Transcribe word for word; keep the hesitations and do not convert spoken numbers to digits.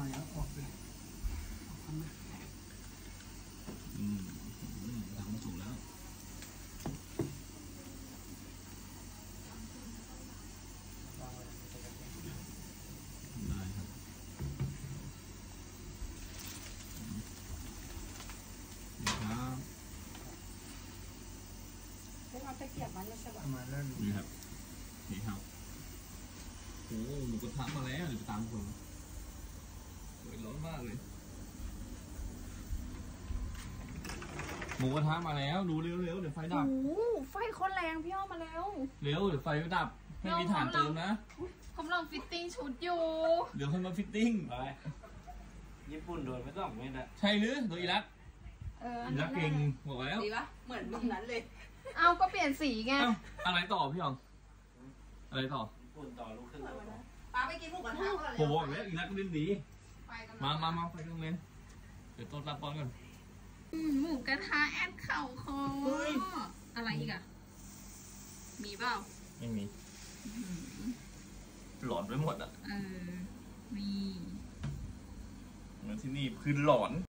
เอาออกเลยทำนะอืมทำมาถูกแล้วได้ครับนี่ครับได้เอาตะเกียบมันเลยใช่ปะมาเริ่มนี่ครับนี่ครับโอ้หมูกระทะมาแล้วเดี๋ยวไปตามคนโอ้ยร้อนมากเลยหมูกระทะมาแล้วดูเร็วๆเดี๋ยวไฟดับโอ้ไฟคนแรงพี่อ้อมมาแล้วเร็วเดี๋ยวไฟดับไม่มีฐานเติมนะกำลังฟิตติ้งชุดอยู่เดี๋ยวค่อยมาฟิตติ้งไปญี่ปุ่นโดนไม่ต้องไม่ได้ใช่หรือโดยอิรักเอออิรักเก่งบอกแล้วดีปะเหมือนแบบนั้นเลยเอาก็เปลี่ยนสีไงอะไรต่อพี่หยองอะไรต่อญี่ปุ่นต่อลูกขึ้นแล้วป้าไปกินหมูกระทะก่อนเลยผมบอกแล้วอิรักเล่นดีมามามาไปตรงเล่นเดี๋ยวต้นรับบอลก่อนหมูกระทะแอดเข่าคออะไรอีกอะมีเปล่าไม่มีหลอนไปหมดอ่ะเออมีเหมือนที่นี่คือหลอน